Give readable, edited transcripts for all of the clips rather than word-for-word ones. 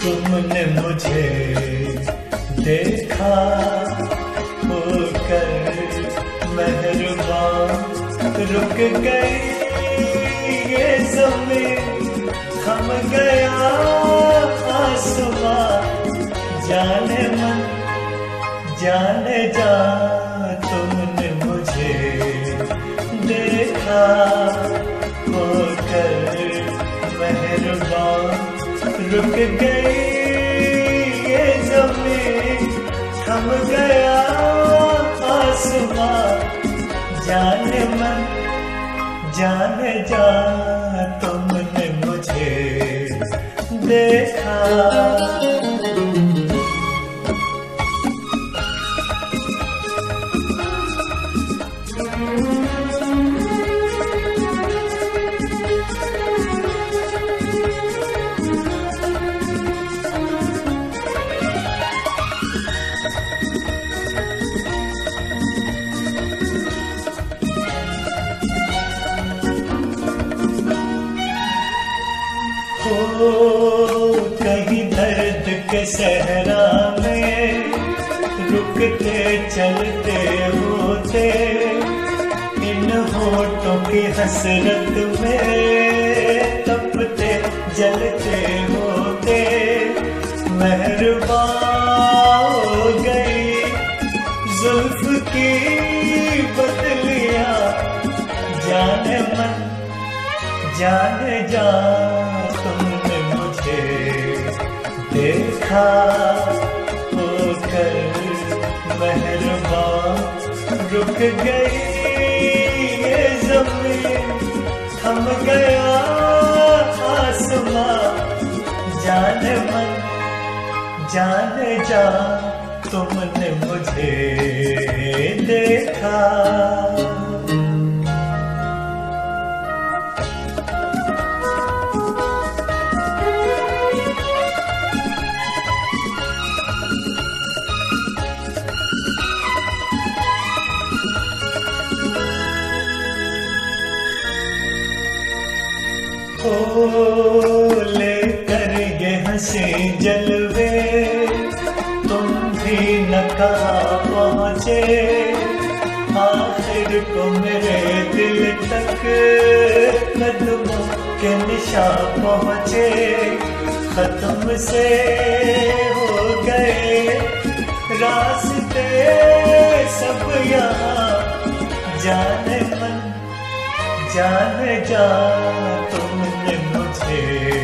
तुमने मुझे देखा होकर मेहरबान, रुक गई ये ज़मीं, थम गया आसमां। जाने मन जाने जा, तुमने मुझे देखा होकर मेहरबान, रुक गई ये ज़मीं, थम गया आसमां। जाने मन जाने जा, तुमने मुझे देखा। कहीं दर्द के सहरा में रुकते चलते होते, इन होठों की हसरत में तपते जलते होते। मेहरबान हो गई जुल्फ की बदलियां, जाने मन जाने जा, तुमने मुझे देखा होकर मेहरबान, रुक गई ये ज़मीं, थम गया आसमां। जाने मन जाने जा, तुमने मुझे देखा। लेकर ये हंसी जलवे, तुम भी न कहाँ पहुँचे, आखिर को मेरे दिल तक कदमों के निशान पहुँचे। खत्म से हो गए रास्ते सब यहाँ, जाने मन जाने जा, तुमने मुझे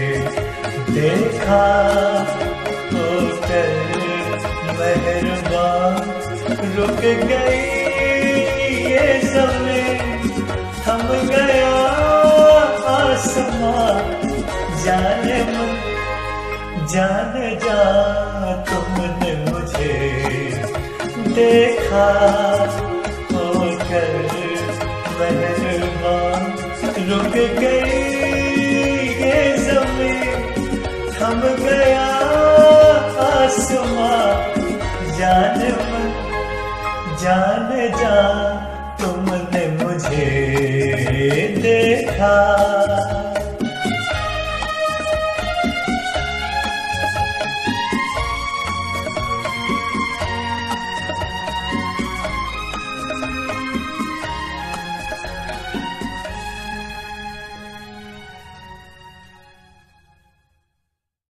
देखा होकर मेहरबान, रुक गई ये ज़मीं, थम गया आसमां। जाने मन जाने जा, तुमने मुझे देखा होकर मेहरबान, रुक गई ये ज़मीं, थम गया आसमां। जाने मन जाने जा, तुमने मुझे देखा।